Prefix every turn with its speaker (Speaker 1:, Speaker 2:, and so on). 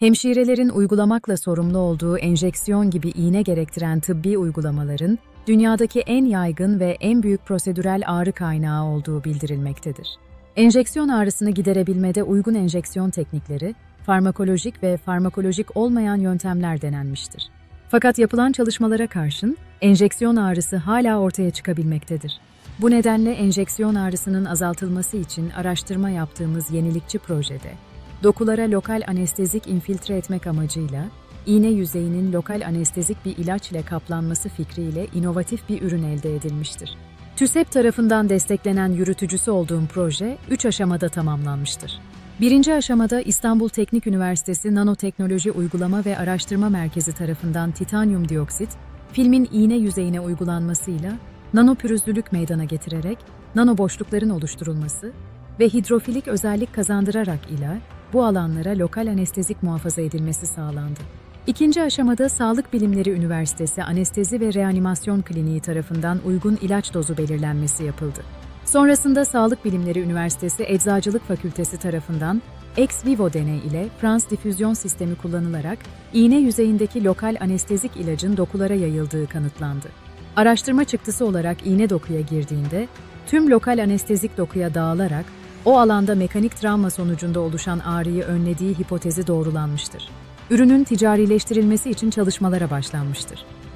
Speaker 1: Hemşirelerin uygulamakla sorumlu olduğu enjeksiyon gibi iğne gerektiren tıbbi uygulamaların, dünyadaki en yaygın ve en büyük prosedürel ağrı kaynağı olduğu bildirilmektedir. Enjeksiyon ağrısını giderebilmede uygun enjeksiyon teknikleri, farmakolojik ve farmakolojik olmayan yöntemler denenmiştir. Fakat yapılan çalışmalara karşın, enjeksiyon ağrısı hala ortaya çıkabilmektedir. Bu nedenle enjeksiyon ağrısının azaltılması için araştırma yaptığımız yenilikçi projede, dokulara lokal anestezik infiltre etmek amacıyla, iğne yüzeyinin lokal anestezik bir ilaç ile kaplanması fikriyle inovatif bir ürün elde edilmiştir. TÜSEP tarafından desteklenen yürütücüsü olduğum proje 3 aşamada tamamlanmıştır. Birinci aşamada İstanbul Teknik Üniversitesi Nanoteknoloji Uygulama ve Araştırma Merkezi tarafından titanyum dioksit, filmin iğne yüzeyine uygulanmasıyla nanopürüzlülük meydana getirerek nanoboşlukların oluşturulması ve hidrofilik özellik kazandırarak bu alanlara lokal anestezik muhafaza edilmesi sağlandı. İkinci aşamada Sağlık Bilimleri Üniversitesi Anestezi ve Reanimasyon Kliniği tarafından uygun ilaç dozu belirlenmesi yapıldı. Sonrasında Sağlık Bilimleri Üniversitesi Eczacılık Fakültesi tarafından ex vivo deney ile Frans difüzyon sistemi kullanılarak iğne yüzeyindeki lokal anestezik ilacın dokulara yayıldığı kanıtlandı. Araştırma çıktısı olarak iğne dokuya girdiğinde tüm lokal anestezik dokuya dağılarak o alanda mekanik travma sonucunda oluşan ağrıyı önlediği hipotezi doğrulanmıştır. Ürünün ticarileştirilmesi için çalışmalara başlanmıştır.